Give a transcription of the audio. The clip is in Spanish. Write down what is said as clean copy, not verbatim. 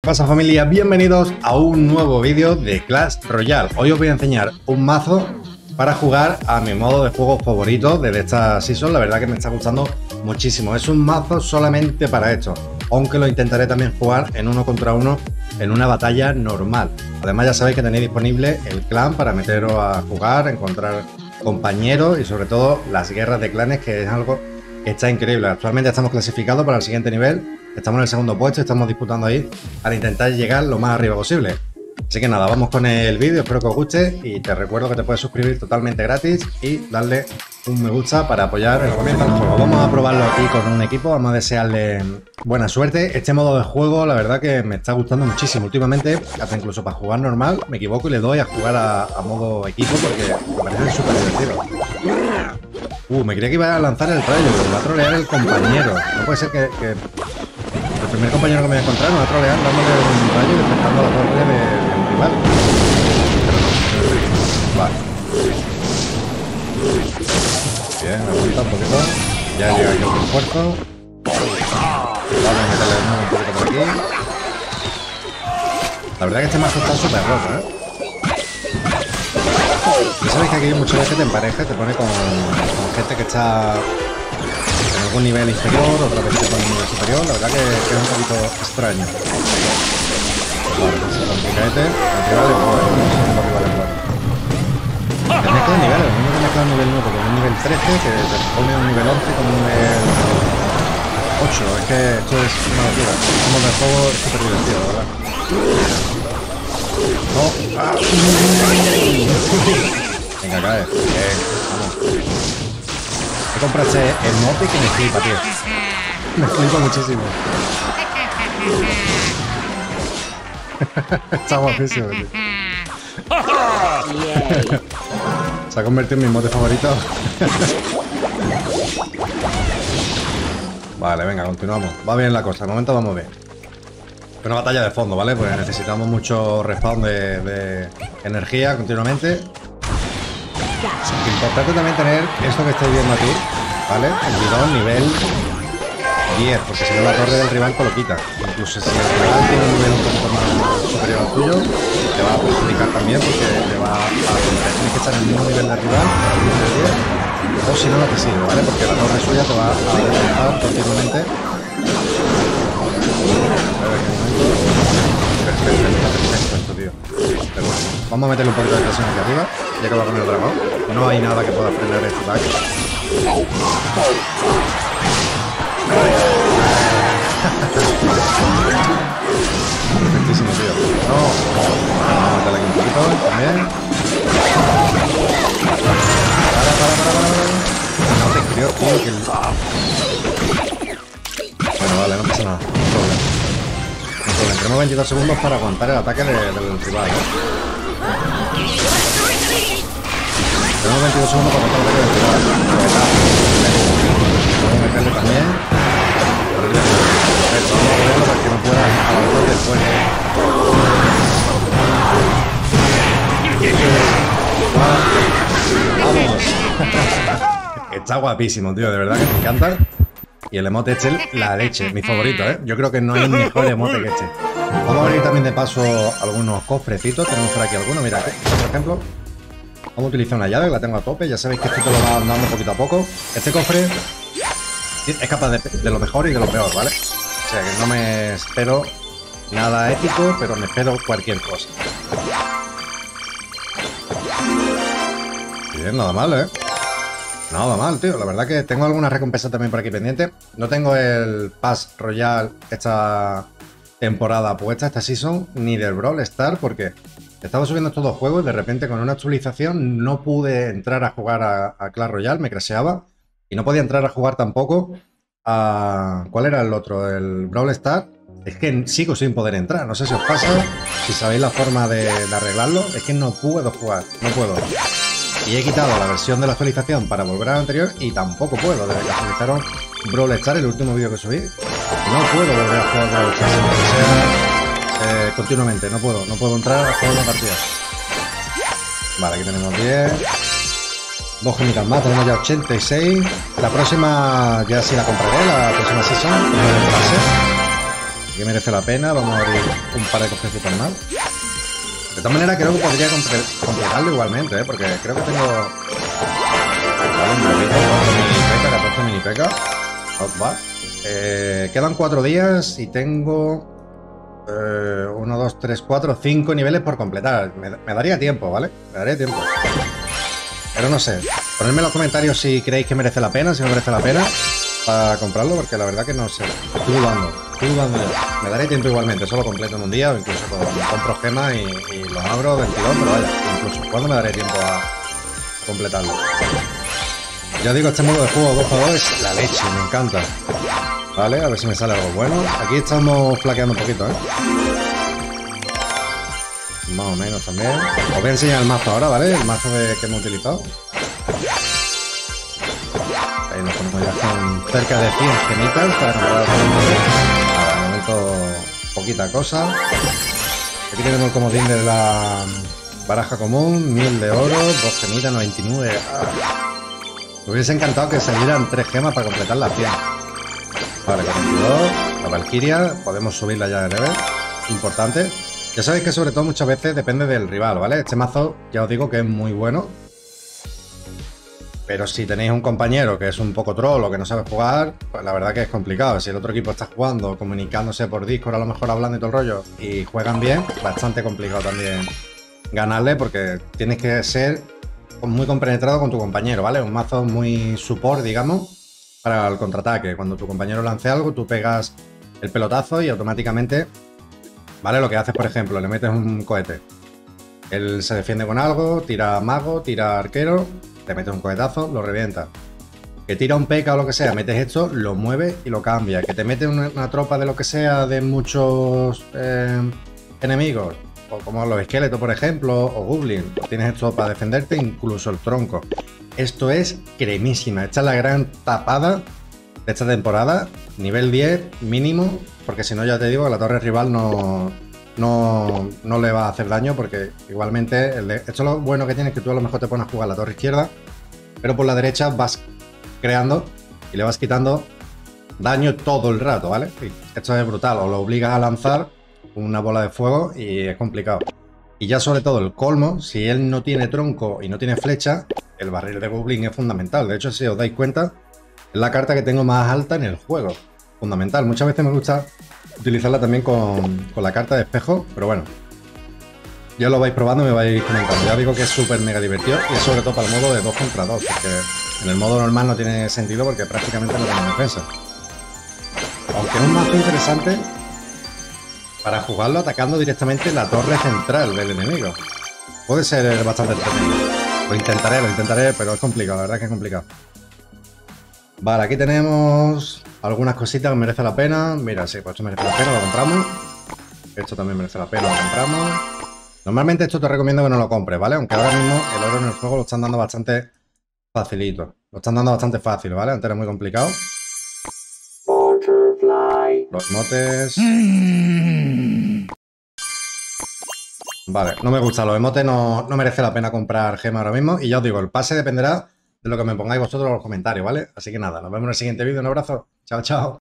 Pasa familia, bienvenidos a un nuevo vídeo de Clash Royale. Hoy os voy a enseñar un mazo para jugar a mi modo de juego favorito de esta season. La verdad que me está gustando muchísimo. Es un mazo solamente para esto, aunque lo intentaré también jugar en 1 contra 1 en una batalla normal. Además ya sabéis que tenéis disponible el clan para meteros a jugar, encontrar compañeros y sobre todo las guerras de clanes, que es algo que está increíble. Actualmente estamos clasificados para el siguiente nivel. Estamos en el segundo puesto y estamos disputando ahí para intentar llegar lo más arriba posible. Así que nada, vamos con el vídeo, espero que os guste y te recuerdo que te puedes suscribir totalmente gratis y darle un me gusta para apoyar el comienzo del juego. Vamos a probarlo aquí con un equipo, vamos a desearle buena suerte. Este modo de juego la verdad que me está gustando muchísimo últimamente, hasta incluso para jugar normal me equivoco y le doy a jugar a modo equipo porque me parece súper divertido. Me creía que iba a lanzar el rayo, pero va a trolear el compañero. No puede ser que el primer compañero que me voy a encontrar me va a trolear dándole un rayo y despertando la torre del rival. Vale. Bien, me gusta un poquito. Ya llega aquí el refuerzo. Vamos a meterle de nuevo un poquito por aquí. La verdad que este mazo está súper roto, ¿eh? Ya sabéis que aquí muchas veces te emparejas, te pone con gente que está en algún nivel inferior, otra vez te pone en un nivel superior. La verdad que es un poquito extraño. Vale, pues se complica este. El rival es bueno, el rival es bueno. Te mezcla de niveles, uno te mezcla un nivel 9 con un nivel 13, que te pone un nivel 11 con un nivel 8. Es que esto es una locura. Como el juego es súper divertido, la verdad. No. Venga, cae. Vamos. He comprado el mote que me flipa, tío. Me flipa muchísimo. Está guapísimo, tío. Se ha convertido en mi mote favorito. Vale, venga, continuamos. Va bien la cosa, de momento vamos bien. Una batalla de fondo, ¿vale? Pues necesitamos mucho respawn de energía continuamente. Importante también tener esto que estáis viendo aquí, ¿vale? El bidón nivel 10, porque si no la torre del rival lo quita. Incluso si el rival tiene un nivel un poquito más superior al tuyo, te va a perjudicar también porque te va a... Tienes que estar en el mismo nivel de rival, el nivel 10, o si no, no te sirve, ¿vale? Porque la torre suya te va a desmontar continuamente. Perfecto esto, tío. Pero bueno, vamos a meterle un poquito de presión aquí arriba, ya que va con el dragón. No hay nada que pueda frenar este ataque. Perfectísimo, tío. No. Vamos a meterle aquí un poquito también. Para. No te creo, tío, que el... Bueno, vale, no pasa nada. No hay problema. Tenemos 22 segundos para aguantar el ataque del rival, ¿eh? Tenemos 22 segundos para aguantar el ataque del rival. Vamos a meterle también. Perfecto, vamos a moverlo para que no pueda avanzar después. ¡Vamos! Está guapísimo, tío, de verdad que me encanta. Y el emote este es la leche, mi favorito, ¿eh? Yo creo que no hay mejor emote que este. Vamos a abrir también de paso algunos cofrecitos. Tenemos por aquí algunos, mira, por ejemplo. Vamos a utilizar una llave que la tengo a tope. Ya sabéis que esto te lo va dando poquito a poco. Este cofre es capaz de lo mejor y de lo peor, ¿vale? O sea que no me espero nada épico, pero me espero cualquier cosa. Bien, nada mal, ¿eh? Nada mal, tío. La verdad que tengo algunas recompensas también por aquí pendientes. No tengo el Pass Royale esta temporada puesta, esta season, ni del Brawl Stars, porque estaba subiendo estos dos juegos y de repente con una actualización no pude entrar a jugar a Clash Royale, me crasheaba. Y no podía entrar a jugar tampoco a... ¿Cuál era el otro? El Brawl Stars. Es que sigo sin poder entrar. No sé si os pasa, si sabéis la forma de arreglarlo. Es que no puedo jugar, no puedo. Y he quitado la versión de la actualización para volver a la anterior y tampoco puedo. Desde que actualizaron Brawl Stars, el último vídeo que subí, no puedo volver a jugar Brawl Stars, o sea, continuamente. No puedo entrar a jugar una partida. Vale, aquí tenemos 10. 2 gemitas más, tenemos ya 86. La próxima ya sí la compraré, la próxima season. Aquí merece la pena. Vamos a abrir un par de cofrecitos más. De todas maneras, creo que podría completarlo igualmente, porque creo que tengo... Vale, un poquito, 14 mini peca. Not bad. Quedan 4 días y tengo 1, 2, 3, 4, 5 niveles por completar. Me daría tiempo, ¿vale? Me daría tiempo. Pero no sé. Ponedme en los comentarios si creéis que merece la pena, si no merece la pena para comprarlo, porque la verdad que no sé. Estoy dudando ya. Me daré tiempo igualmente, solo completo en un día o incluso compro gemas y los abro del tirón, pero vaya, incluso cuando me daré tiempo a completarlo. Ya digo, este modo de juego 2x2 es la leche, me encanta. Vale, a ver si me sale algo bueno. Aquí estamos flaqueando un poquito, ¿eh? Más o menos también. Os voy a enseñar el mazo ahora, ¿vale? El mazo que hemos utilizado. Ahí nos ponemos ya con cerca de 100 gemitas para comprar el momento poquita cosa. Aquí tenemos el comodín de la baraja común, 1000 de oro, 2 gemitas, 99. Me hubiese encantado que salieran 3 gemas para completar las 100. Vale, 42, la Valkyria, podemos subirla ya de level. Importante. Ya sabéis que sobre todo muchas veces depende del rival, ¿vale? Este mazo ya os digo que es muy bueno. Pero si tenéis un compañero que es un poco troll o que no sabe jugar, pues la verdad que es complicado. Si el otro equipo está jugando, comunicándose por Discord, a lo mejor hablando y todo el rollo, y juegan bien, bastante complicado también ganarle porque tienes que ser muy compenetrado con tu compañero, ¿vale? Un mazo muy support, digamos, para el contraataque. Cuando tu compañero lance algo, tú pegas el pelotazo y automáticamente, ¿vale? Lo que haces, por ejemplo, le metes un cohete. Él se defiende con algo, tira mago, tira arquero, te metes un cohetazo, lo revienta. Que tira un P.K. o lo que sea, metes esto, lo mueve y lo cambia. Que te mete una tropa de lo que sea, de muchos enemigos, o como los esqueletos, por ejemplo, o goblin. Tienes esto para defenderte, incluso el tronco. Esto es cremísima. Esta es la gran tapada de esta temporada. Nivel 10 mínimo, porque si no ya te digo que la torre rival no le va a hacer daño, porque igualmente esto lo bueno que tiene es que tú a lo mejor te pones a jugar la torre izquierda, pero por la derecha vas creando y le vas quitando daño todo el rato, ¿vale? Y esto es brutal, o lo obligas a lanzar una bola de fuego y es complicado. Y ya sobre todo el colmo, si él no tiene tronco y no tiene flecha, el barril de Goblin es fundamental. De hecho, si os dais cuenta, es la carta que tengo más alta en el juego. Fundamental. Muchas veces me gusta utilizarla también con la carta de espejo, pero bueno, ya lo vais probando y me vais comentando. Ya digo que es súper mega divertido y es sobre todo para el modo de 2 contra 2, porque en el modo normal no tiene sentido porque prácticamente no tiene defensa. Aunque es un mazo interesante para jugarlo atacando directamente la torre central del enemigo. Puede ser bastante entretenido. Lo intentaré, pero es complicado, la verdad es que es complicado. Vale, aquí tenemos algunas cositas que merecen la pena. Mira, sí, pues esto merece la pena, lo compramos. Esto también merece la pena, lo compramos. Normalmente esto te recomiendo que no lo compres, ¿vale? Aunque ahora mismo el oro en el juego lo están dando bastante facilito. Lo están dando bastante fácil, ¿vale? Antes era muy complicado. Los emotes. Vale, no me gustan los emotes, no merece la pena comprar gema ahora mismo. Y ya os digo, el pase dependerá de lo que me pongáis vosotros en los comentarios, ¿vale? Así que nada, nos vemos en el siguiente vídeo. Un abrazo. Chao, chao.